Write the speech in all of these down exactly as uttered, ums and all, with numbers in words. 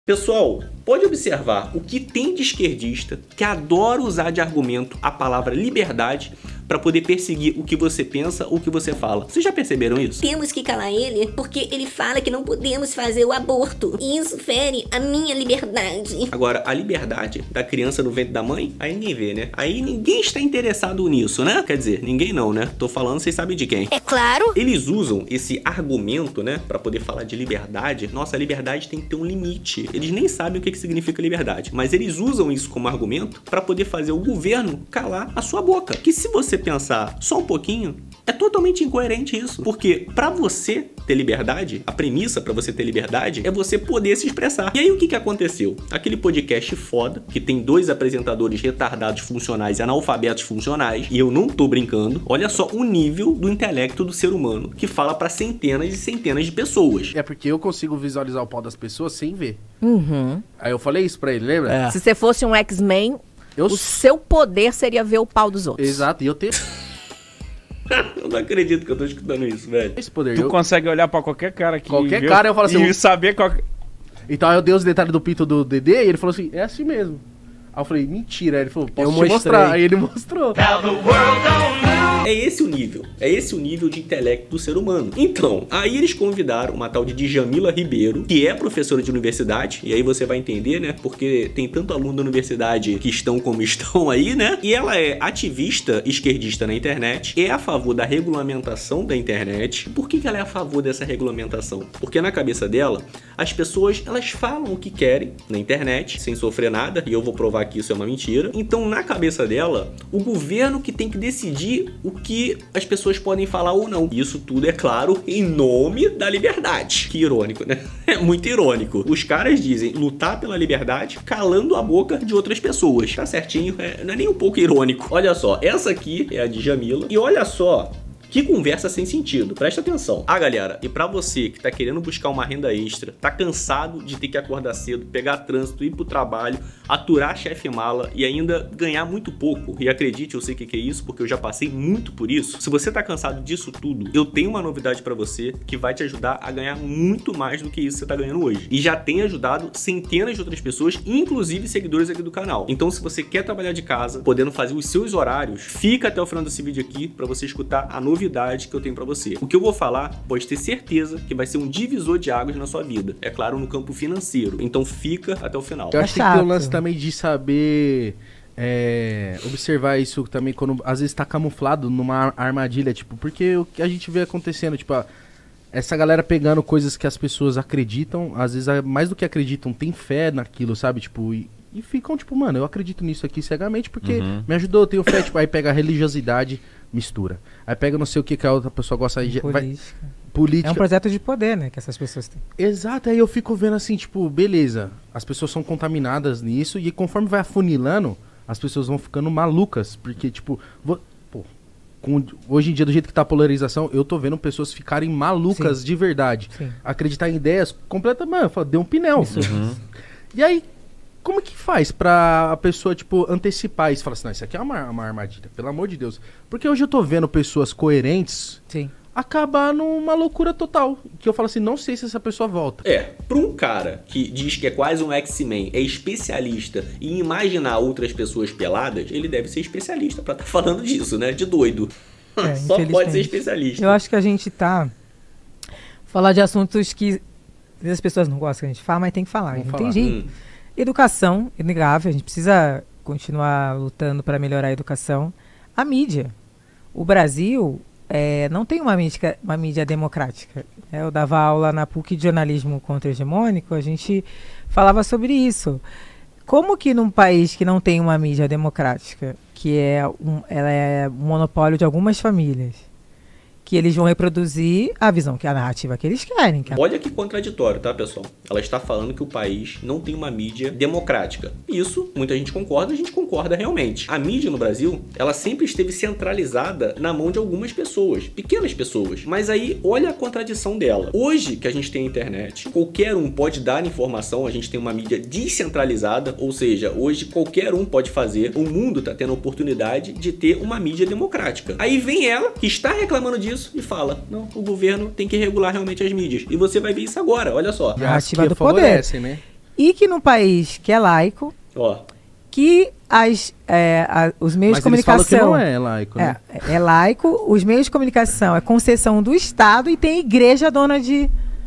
Pessoal, pode observar o que tem de esquerdista que adora usar de argumento a palavra liberdade para poder perseguir o que você pensa ou o que você fala. Vocês já perceberam isso? Temos que calar ele porque ele fala que não podemos fazer o aborto. E isso fere a minha liberdade. Agora, a liberdade da criança no ventre da mãe, aí ninguém vê, né? Aí ninguém está interessado nisso, né? Quer dizer, ninguém não, né? Tô falando, vocês sabem de quem. É claro. Eles usam esse argumento, né? Pra poder falar de liberdade. Nossa, a liberdade tem que ter um limite. Eles nem sabem o que que significa liberdade. Mas eles usam isso como argumento pra poder fazer o governo calar a sua boca. Que se você pensar só um pouquinho, é totalmente incoerente isso. Porque pra você ter liberdade, a premissa pra você ter liberdade é você poder se expressar. E aí o que que aconteceu? Aquele podcast foda, que tem dois apresentadores retardados funcionais e analfabetos funcionais, e eu não tô brincando, olha só o nível do intelecto do ser humano, que fala pra centenas e centenas de pessoas. É porque eu consigo visualizar o pau das pessoas sem ver. Uhum. Aí eu falei isso pra ele, lembra? É. Se você fosse um X-Men, Eu... o seu poder seria ver o pau dos outros. Exato, e eu tenho Eu não acredito que eu tô escutando isso, velho. esse poder. Tu eu... consegue olhar pra qualquer cara que Qualquer viu, cara, eu falo assim, e eu- saber qual... Então aí eu dei os detalhes do pinto do Dedê e ele falou assim, é assim mesmo. Aí eu falei, mentira. Aí ele falou, posso Eu te mostrei. mostrar. Aí ele mostrou. É esse o nível, é esse o nível de intelecto do ser humano. Então, aí eles convidaram uma tal de Djamila Ribeiro, que é professora de universidade, e aí você vai entender, né, porque tem tanto aluno da universidade que estão como estão aí, né, e ela é ativista esquerdista na internet, é a favor da regulamentação da internet. Por que que ela é a favor dessa regulamentação? Porque na cabeça dela, as pessoas, elas falam o que querem na internet, sem sofrer nada, e eu vou provar que isso é uma mentira. Então, na cabeça dela, o governo que tem que decidir o que as pessoas podem falar ou não. Isso tudo, é claro, em nome da liberdade. Que irônico, né? É muito irônico. Os caras dizem lutar pela liberdade calando a boca de outras pessoas. Tá certinho, é, não é nem um pouco irônico. Olha só, essa aqui é a Djamila. E olha só... que conversa sem sentido, presta atenção. Ah, galera, e pra você que tá querendo buscar uma renda extra, tá cansado de ter que acordar cedo, pegar trânsito, ir pro trabalho, aturar chefe mala e ainda ganhar muito pouco, e acredite, eu sei o que que é isso, porque eu já passei muito por isso. Se você tá cansado disso tudo, eu tenho uma novidade pra você que vai te ajudar a ganhar muito mais do que isso que você tá ganhando hoje. E já tem ajudado centenas de outras pessoas, inclusive seguidores aqui do canal. Então, se você quer trabalhar de casa, podendo fazer os seus horários, fica até o final desse vídeo aqui pra você escutar a novidade que eu tenho pra você. O que eu vou falar, pode ter certeza que vai ser um divisor de águas na sua vida. É claro, no campo financeiro. Então fica até o final. Eu É acho que tem que ter um chato. lance também de saber é, observar isso também quando às vezes tá camuflado numa ar- armadilha, tipo, porque o que a gente vê acontecendo, tipo, a- essa galera pegando coisas que as pessoas acreditam, às vezes a- mais do que acreditam, tem fé naquilo, sabe? Tipo, e, e ficam tipo, mano, eu acredito nisso aqui cegamente porque Uhum. me ajudou, eu tenho fé, tipo, aí pega a religiosidade, mistura. Aí pega não sei o que que a outra pessoa gosta de... vai- Política. política. É um projeto de poder, né, que essas pessoas têm. Exato, aí eu fico vendo assim, tipo, beleza, as pessoas são contaminadas nisso e conforme vai afunilando, as pessoas vão ficando malucas, porque, tipo, vo- pô, com- hoje em dia, do jeito que tá a polarização, eu tô vendo pessoas ficarem malucas Sim. de verdade, Sim. acreditar em ideias completamente, mano, eu falo, deu um pneu. Isso. E aí, como que faz pra a pessoa, tipo, antecipar isso? Fala assim, não, isso aqui é uma, uma armadilha, pelo amor de Deus. Porque hoje eu tô vendo pessoas coerentes Sim. acabar numa loucura total, que eu falo assim, não sei se essa pessoa volta. É, pra um cara que diz que é quase um X-Men, é especialista em imaginar outras pessoas peladas, ele deve ser especialista pra tá falando disso, né? De doido. É, Só pode ser infelizmente. especialista. Eu acho que a gente tá... Falar de assuntos que às vezes as pessoas não gostam que a gente fala, mas tem que falar. Vamos Não falar. tem jeito. Hum. Educação, inegável. A gente precisa continuar lutando para melhorar a educação. A mídia. O Brasil é, não tem uma mídia, uma mídia democrática. É, eu dava aula na P U C de jornalismo contra-hegemônico, a gente falava sobre isso. Como que num país que não tem uma mídia democrática, que é um, ela é um monopólio de algumas famílias, que eles vão reproduzir a visão, que é a narrativa que eles querem. Que é... Olha que contraditório, tá, pessoal? Ela está falando que o país não tem uma mídia democrática. Isso, muita gente concorda, a gente concorda realmente. A mídia no Brasil, ela sempre esteve centralizada na mão de algumas pessoas, pequenas pessoas. Mas aí, olha a contradição dela. Hoje que a gente tem a internet, qualquer um pode dar informação, a gente tem uma mídia descentralizada, ou seja, hoje qualquer um pode fazer. O mundo tá tendo a oportunidade de ter uma mídia democrática. Aí vem ela, que está reclamando disso, e fala, não, o governo tem que regular realmente as mídias. E você vai ver isso agora, olha só. Narrativa que do favorecem, né? E que num país que é laico, Ó, que as, é, a- os meios Mas de eles falam comunicação... que não é laico, né? É, é laico, os meios de comunicação é concessão do Estado e tem igreja dona de,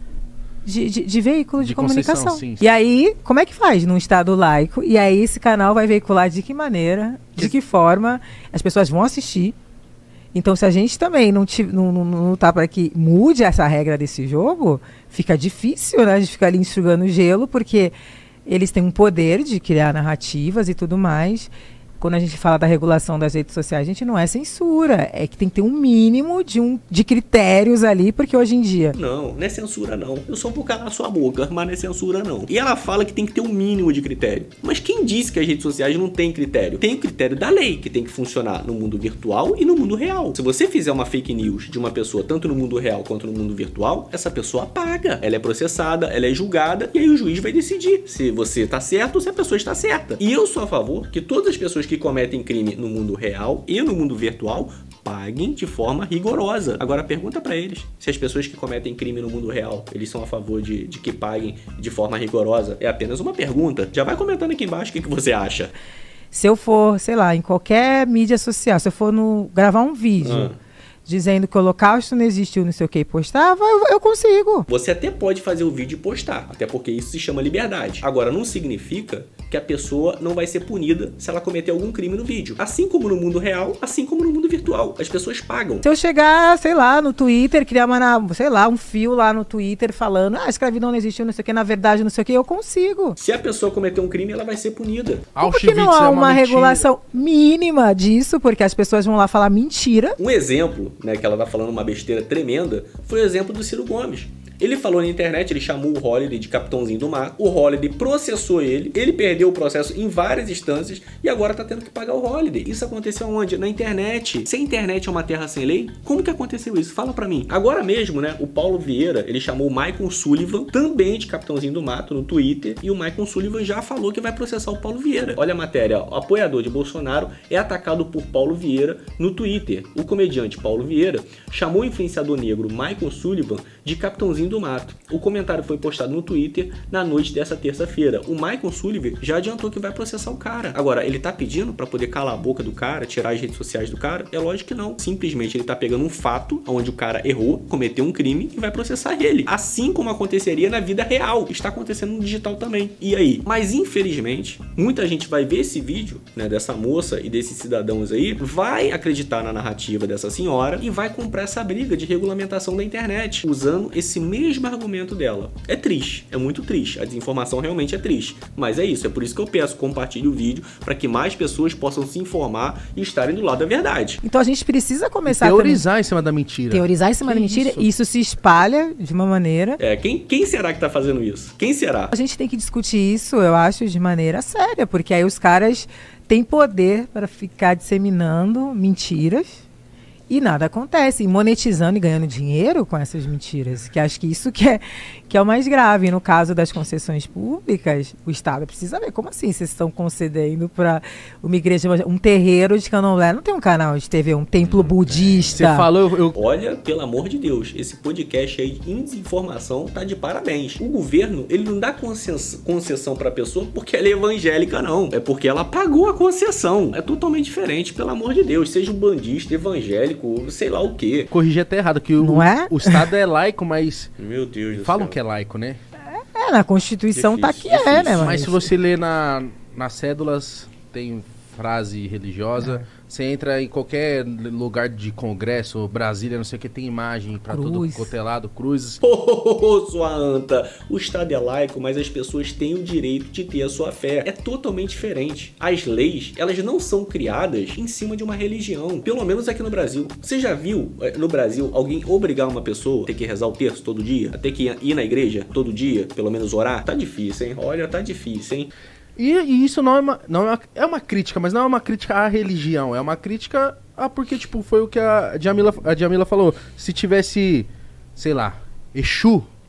de, de, de veículo de, De concessão, comunicação. sim. E aí, como é que faz num Estado laico? E aí esse canal vai veicular de que maneira, de que forma as pessoas vão assistir. Então, se a gente também não, ti- não, não, não tá para que mude essa regra desse jogo, fica difícil, né? De ficar ali enxugando gelo, porque eles têm um poder de criar narrativas e tudo mais. Quando a gente fala da regulação das redes sociais, a gente não é censura. É que tem que ter um mínimo de, um, de critérios ali, porque hoje em dia... não, não é censura não. Eu só vou calar sua boca, mas não é censura não. E ela fala que tem que ter um mínimo de critério. Mas quem disse que as redes sociais não têm critério? Tem o critério da lei, que tem que funcionar no mundo virtual e no mundo real. Se você fizer uma fake news de uma pessoa, tanto no mundo real quanto no mundo virtual, essa pessoa paga. Ela é processada, ela é julgada, e aí o juiz vai decidir se você tá certo ou se a pessoa está certa. E eu sou a favor que todas as pessoas que cometem crime no mundo real e no mundo virtual paguem de forma rigorosa. Agora pergunta pra eles se as pessoas que cometem crime no mundo real, eles são a favor de, de que paguem de forma rigorosa. É apenas uma pergunta. Já vai comentando aqui embaixo o que, que você acha. Se eu for, sei lá, em qualquer mídia social, se eu for no, gravar um vídeo Ah. dizendo que o holocausto não existiu, não sei o que, e postava, eu, eu consigo. Você até pode fazer o vídeo e postar, até porque isso se chama liberdade. Agora, não significa que a pessoa não vai ser punida se ela cometer algum crime no vídeo. Assim como no mundo real, assim como no mundo virtual. As pessoas pagam. Se eu chegar, sei lá, no Twitter, criar uma, na- sei lá, um fio lá no Twitter falando, ah, a escravidão não existiu, não sei o que, na verdade, não sei o que, eu consigo. Se a pessoa cometer um crime, ela vai ser punida. Por que não Auschwitz há é uma mentira. regulação mínima disso? Porque as pessoas vão lá falar mentira. Um exemplo, né, que ela tá falando uma besteira tremenda, foi o exemplo do Ciro Gomes. Ele falou na internet, ele chamou o Holliday de Capitãozinho do Mato, o Holliday processou ele, ele perdeu o processo em várias instâncias e agora tá tendo que pagar o Holliday. Isso aconteceu onde? Na internet. Se a internet é uma terra sem lei, como que aconteceu isso? Fala pra mim. Agora mesmo, né, o Paulo Vieira, ele chamou o Michael Sullivan, também de Capitãozinho do Mato, no Twitter, e o Michael Sullivan já falou que vai processar o Paulo Vieira. Olha a matéria, ó, o apoiador de Bolsonaro é atacado por Paulo Vieira no Twitter. O comediante Paulo Vieira chamou o influenciador negro Michael Sullivan de Capitãozinho do Mato. O comentário foi postado no Twitter na noite dessa terça-feira. O Michael Sullivan já adiantou que vai processar o cara. Agora, ele tá pedindo pra poder calar a boca do cara, tirar as redes sociais do cara? É lógico que não. Simplesmente ele tá pegando um fato onde o cara errou, cometeu um crime e vai processar ele. Assim como aconteceria na vida real. Está acontecendo no digital também. E aí? Mas infelizmente, muita gente vai ver esse vídeo, né, dessa moça e desses cidadãos aí, vai acreditar na narrativa dessa senhora e vai comprar essa briga de regulamentação da internet, usando esse mesmo argumento dela. É triste, é muito triste. A desinformação realmente é triste. Mas é isso, é por isso que eu peço, compartilhe o vídeo para que mais pessoas possam se informar e estarem do lado da verdade. Então a gente precisa começar Teorizar em cima da mentira. a teorizar em cima Que da mentira isso? e isso se espalha de uma maneira. É, quem, quem será que tá fazendo isso? Quem será? A gente tem que discutir isso, eu acho, de maneira séria, porque aí os caras têm poder para ficar disseminando mentiras e nada acontece, e monetizando e ganhando dinheiro com essas mentiras, que acho que isso que é, que é o mais grave. No caso das concessões públicas, o Estado precisa ver como assim vocês estão concedendo para uma igreja, um terreiro de candomblé, não tem um canal de T V, um templo budista. Você falou, eu, eu- Olha, pelo amor de Deus, esse podcast aí em desinformação tá de parabéns. O governo, ele não dá concess- concessão pra pessoa porque ela é evangélica, não. É porque ela pagou a concessão. É totalmente diferente, pelo amor de Deus. Seja um bandista, evangélico, sei lá o quê. corrigi até errado, que o, Não é? o Estado é laico, mas Meu Deus do falam céu. que é laico, né? É, na Constituição tá que Difícil, é, né, difícil. mas... Mas se você ler na, nas cédulas, tem frase religiosa. Você entra em qualquer lugar de congresso, Brasília, não sei o que, tem imagem pra todo Cruz. cotelado, cruzes. Ô, sua anta, o Estado é laico, mas as pessoas têm o direito de ter a sua fé. É totalmente diferente. As leis, elas não são criadas em cima de uma religião. Pelo menos aqui no Brasil. Você já viu, eh, no Brasil, alguém obrigar uma pessoa a ter que rezar o terço todo dia? A ter que ir na igreja todo dia? Pelo menos orar? Tá difícil, hein? Olha, tá difícil, hein? E, e isso não é uma, não é uma. É uma crítica, mas não é uma crítica à religião. É uma crítica a porque, tipo, foi o que a Djamila, a Djamila falou. Se tivesse, sei lá, Exu,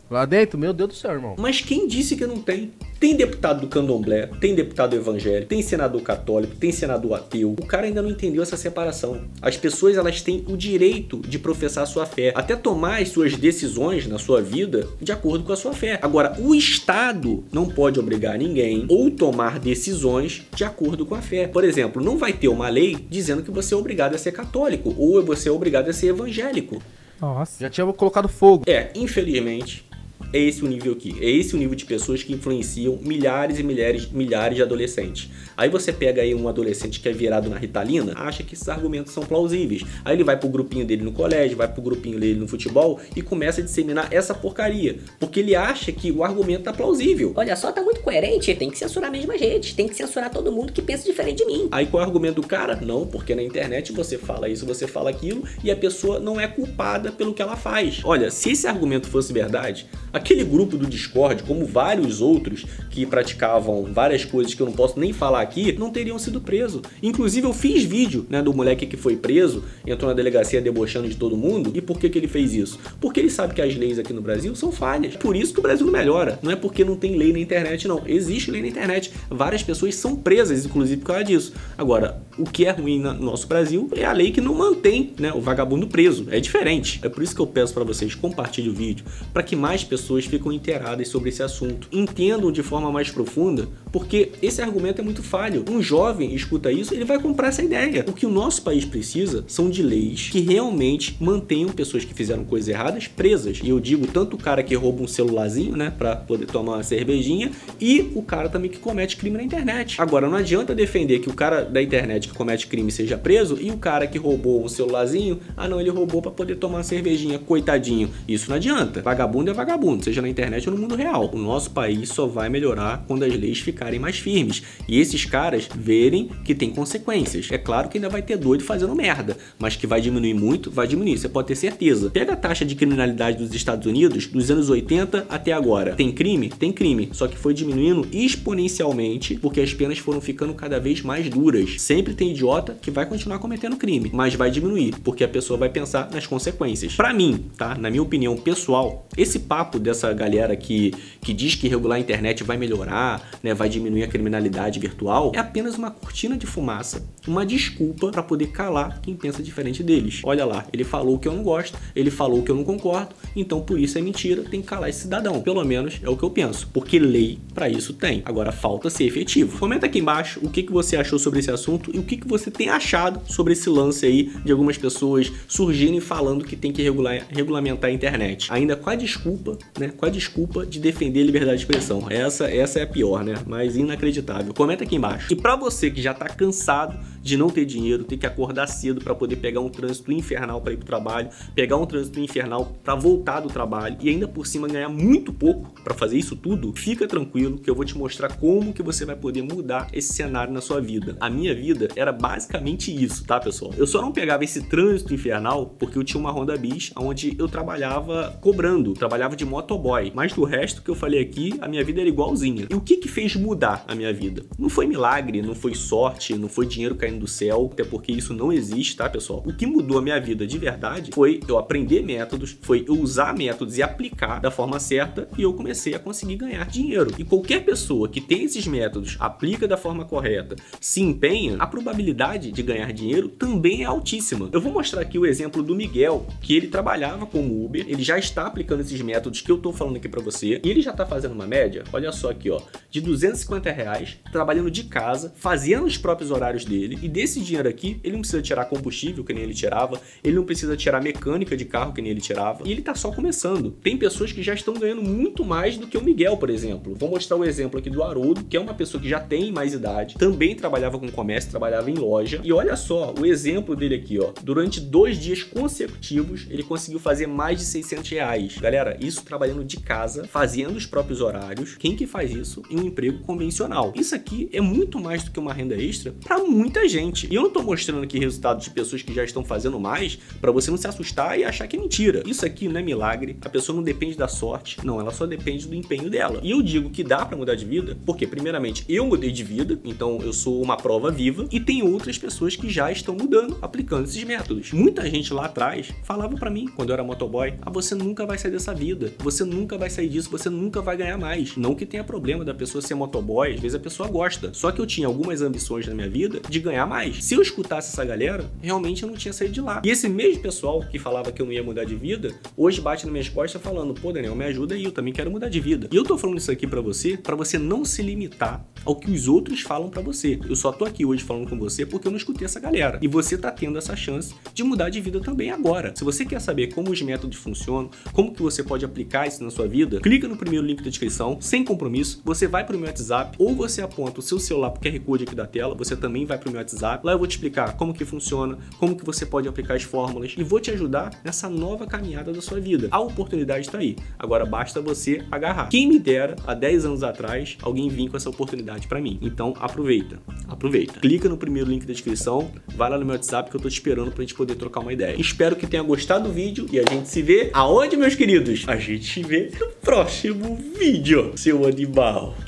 Lá dentro, meu Deus do céu, irmão. Mas quem disse que não tem? Tem deputado do candomblé, tem deputado evangélico, tem senador católico, tem senador ateu. O cara ainda não entendeu essa separação. As pessoas, elas têm o direito de professar a sua fé, até tomar as suas decisões na sua vida de acordo com a sua fé. Agora, o Estado não pode obrigar ninguém ou tomar decisões de acordo com a fé. Por exemplo, não vai ter uma lei dizendo que você é obrigado a ser católico ou você é obrigado a ser evangélico. Nossa. Já tinha colocado fogo. É, infelizmente, é esse o nível aqui. É esse o nível de pessoas que influenciam milhares e milhares, milhares de adolescentes. Aí você pega aí um adolescente que é virado na Ritalina, acha que esses argumentos são plausíveis. Aí ele vai pro grupinho dele no colégio, vai pro grupinho dele no futebol e começa a disseminar essa porcaria. Porque ele acha que o argumento tá plausível. Olha só, tá muito coerente, tem que censurar a mesma gente, tem que censurar todo mundo que pensa diferente de mim. Aí qual é o argumento do cara? Não, porque na internet você fala isso, você fala aquilo e a pessoa não é culpada pelo que ela faz. Olha, se esse argumento fosse verdade, aquele grupo do Discord, como vários outros que praticavam várias coisas que eu não posso nem falar aqui, não teriam sido presos. Inclusive eu fiz vídeo, né, do moleque que foi preso, entrou na delegacia debochando de todo mundo. E por que que ele fez isso? Porque ele sabe que as leis aqui no Brasil são falhas. Por isso que o Brasil não melhora. Não é porque não tem lei na internet, não. Existe lei na internet. Várias pessoas são presas, inclusive por causa disso. Agora, o que é ruim no nosso Brasil é a lei que não mantém, né, o vagabundo preso. É diferente. É por isso que eu peço para vocês compartilhem o vídeo, para que mais pessoas fiquem inteiradas sobre esse assunto, entendam de forma mais profunda, porque esse argumento é muito falho. Um jovem escuta isso, ele vai comprar essa ideia. O que o nosso país precisa são de leis que realmente mantenham pessoas que fizeram coisas erradas presas. E eu digo tanto o cara que rouba um celularzinho, né, para poder tomar uma cervejinha, e o cara também que comete crime na internet. Agora, não adianta defender que o cara da internet que comete crime seja preso e o cara que roubou um celularzinho, ah não, ele roubou para poder tomar uma cervejinha, coitadinho. Isso não adianta. Vagabundo é vagabundo, seja na internet ou no mundo real. O nosso país só vai melhorar quando as leis ficarem mais firmes e esses caras verem que tem consequências. É claro que ainda vai ter doido fazendo merda, mas que vai diminuir muito, vai diminuir, você pode ter certeza. Pega a taxa de criminalidade dos Estados Unidos dos anos oitenta até agora. Tem crime? Tem crime, só que foi diminuindo exponencialmente porque as penas foram ficando cada vez mais duras. Sempre tem idiota que vai continuar cometendo crime, mas vai diminuir porque a pessoa vai pensar nas consequências. Pra mim, tá? Na minha opinião pessoal, esse papo dessa galera que, que diz que regular a internet vai melhorar, né, vai diminuir a criminalidade virtual, é apenas uma cortina de fumaça, uma desculpa para poder calar quem pensa diferente deles. Olha lá, ele falou que eu não gosto, ele falou que eu não concordo, então por isso é mentira, tem que calar esse cidadão. Pelo menos é o que eu penso, porque lei para isso tem. Agora falta ser efetivo. Comenta aqui embaixo o que, que você achou sobre esse assunto e o que, que você tem achado sobre esse lance aí de algumas pessoas surgirem falando que tem que regular, regulamentar a internet. Ainda com a desculpa, né, com a desculpa de defender a liberdade de expressão. Essa, essa é a pior, né? Mas inacreditável. Comenta aqui embaixo. E pra você que já tá cansado de não ter dinheiro, ter que acordar cedo pra poder pegar um trânsito infernal pra ir pro trabalho, pegar um trânsito infernal pra voltar do trabalho e ainda por cima ganhar muito pouco pra fazer isso tudo, fica tranquilo que eu vou te mostrar como que você vai poder mudar esse cenário na sua vida. A minha vida era basicamente isso, tá, pessoal? Eu só não pegava esse trânsito infernal porque eu tinha uma Honda Bis onde eu trabalhava cobrando, trabalhava de motoboy. Mas do resto que eu falei aqui, a minha vida era igualzinha. E o que que fez mudar a minha vida? Não foi milagre, não foi sorte, não foi dinheiro caindo do céu, até porque isso não existe, tá, pessoal? O que mudou a minha vida de verdade foi eu aprender métodos, foi eu usar métodos e aplicar da forma certa e eu comecei a conseguir ganhar dinheiro. E qualquer pessoa que tem esses métodos, aplica da forma correta, se empenha, a probabilidade de ganhar dinheiro também é altíssima. Eu vou mostrar aqui o exemplo do Miguel, que ele trabalhava como Uber, ele já está aplicando esses métodos que eu tô falando aqui pra você, e ele já tá fazendo uma média, olha só aqui, ó, de duzentos e cinquenta reais, trabalhando de casa, fazendo os próprios horários dele, e desse dinheiro aqui, ele não precisa tirar combustível, que nem ele tirava, ele não precisa tirar mecânica de carro, que nem ele tirava, e ele tá só começando. Tem pessoas que já estão ganhando muito mais do que o Miguel, por exemplo. Vou mostrar o exemplo aqui do Haroldo, que é uma pessoa que já tem mais idade, também trabalhava com comércio, trabalhava em loja, e olha só o exemplo dele aqui, ó, durante dois dias consecutivos, ele conseguiu fazer mais de seiscentos reais. Galera, isso trabalhando de casa, fazendo os próprios horários. Quem que faz isso em um emprego convencional? Isso aqui é muito mais do que uma renda extra para muita gente. E eu não tô mostrando aqui resultados de pessoas que já estão fazendo mais para você não se assustar e achar que é mentira. Isso aqui não é milagre, a pessoa não depende da sorte, não, ela só depende do empenho dela. E eu digo que dá para mudar de vida, porque primeiramente eu mudei de vida, então eu sou uma prova viva, e tem outras pessoas que já estão mudando, aplicando esses métodos. Muita gente lá atrás falava para mim, quando eu era motoboy, ah, você nunca vai sair dessa vida, você nunca vai sair disso, você nunca vai ganhar mais. Não que tenha problema da pessoa ser motoboy, às vezes a pessoa gosta. Só que eu tinha algumas ambições na minha vida de ganhar mais. Se eu escutasse essa galera, realmente eu não tinha saído de lá. E esse mesmo pessoal que falava que eu não ia mudar de vida, hoje bate nas minhas costas falando, pô, Daniel, me ajuda aí, eu também quero mudar de vida. E eu tô falando isso aqui pra você, pra você não se limitar ao que os outros falam pra você. Eu só tô aqui hoje falando com você porque eu não escutei essa galera. E você tá tendo essa chance de mudar de vida também agora. Se você quer saber como os métodos funcionam, como que você pode aplicar isso na sua vida, clica no primeiro link da descrição, sem compromisso, você vai pro meu WhatsApp, ou você aponta o seu celular pro Q R Code aqui da tela, você também vai pro meu WhatsApp. Lá eu vou te explicar como que funciona, como que você pode aplicar as fórmulas e vou te ajudar nessa nova caminhada da sua vida. A oportunidade tá aí. Agora basta você agarrar. Quem me dera, há dez anos atrás, alguém vir com essa oportunidade pra mim. Então aproveita, aproveita. Clica no primeiro link da descrição, vai lá no meu WhatsApp que eu tô te esperando pra gente poder trocar uma ideia. Espero que tenha gostado do vídeo e a gente se vê aonde, meus queridos? A gente se vê no próximo vídeo, seu animal.